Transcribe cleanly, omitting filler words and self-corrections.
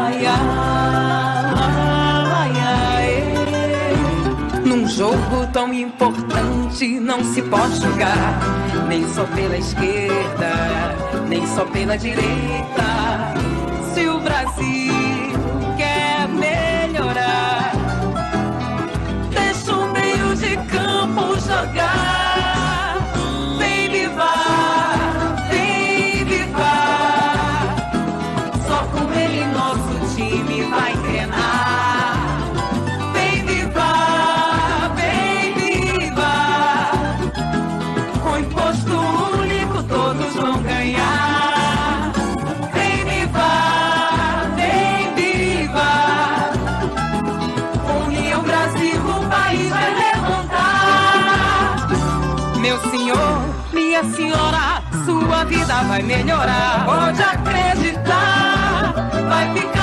Ai, ai, ai. Num jogo tão importante não se pode jogar nem só pela esquerda, nem só pela direita. Se o Brasil quer melhorar, deixa o meio de campo jogar. Vem vivar, vem vivar. Só com ele nosso time vai engrenar. Vem vivar, vem vivar. Com imposto único todos vão ganhar. Vem vivar, vem vivar. União Brasil, o país vai levantar. Meu senhor, minha senhora, sua vida vai melhorar. Pode acreditar, vai ficar